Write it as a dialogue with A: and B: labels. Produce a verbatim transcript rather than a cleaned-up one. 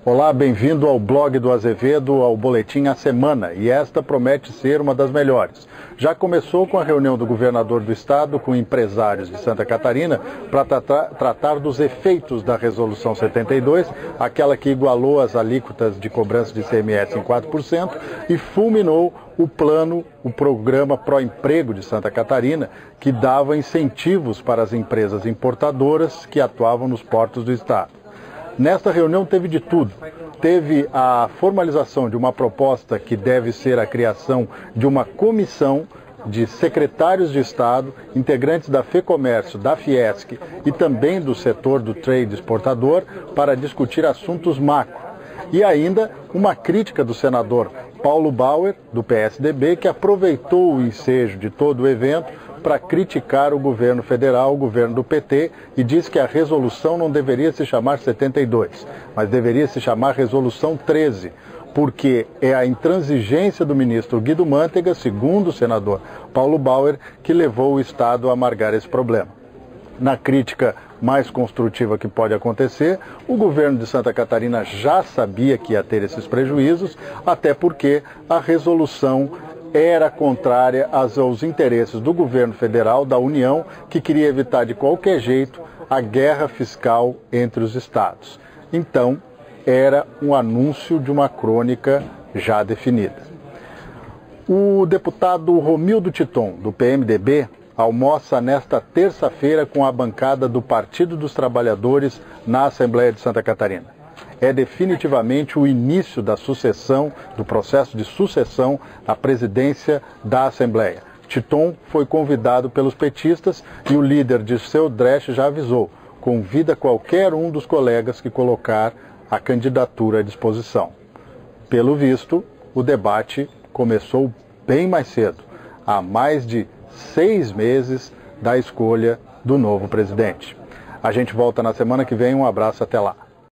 A: Olá, bem-vindo ao blog do Azevedo, ao Boletim A Semana, e esta promete ser uma das melhores. Já começou com a reunião do governador do estado com empresários de Santa Catarina para tratar, tratar dos efeitos da Resolução setenta e dois, aquela que igualou as alíquotas de cobrança de I C M S em quatro por cento e fulminou o plano, o programa Pró-Emprego de Santa Catarina, que dava incentivos para as empresas importadoras que atuavam nos portos do estado. Nesta reunião teve de tudo. Teve a formalização de uma proposta que deve ser a criação de uma comissão de secretários de Estado, integrantes da FEComércio, da Fiesc e também do setor do trade exportador para discutir assuntos macro. E ainda uma crítica do senador Paulo Bauer, do P S D B, que aproveitou o ensejo de todo o evento para criticar o governo federal, o governo do P T, e diz que a resolução não deveria se chamar setenta e dois, mas deveria se chamar Resolução treze, porque é a intransigência do ministro Guido Mantega, segundo o senador Paulo Bauer, que levou o Estado a amargar esse problema. Na crítica mais construtiva que pode acontecer, o governo de Santa Catarina já sabia que ia ter esses prejuízos, até porque a resolução era contrária aos interesses do governo federal, da União, que queria evitar de qualquer jeito a guerra fiscal entre os estados. Então, era um anúncio de uma crônica já definida. O deputado Romildo Titon, do P M D B, almoça nesta terça-feira com a bancada do Partido dos Trabalhadores na Assembleia de Santa Catarina. É definitivamente o início da sucessão, do processo de sucessão à presidência da Assembleia. Titon foi convidado pelos petistas e o líder Dirceu Dresch já avisou: convida qualquer um dos colegas que colocar a candidatura à disposição. Pelo visto, o debate começou bem mais cedo, há mais de seis meses da escolha do novo presidente. A gente volta na semana que vem, um abraço, até lá.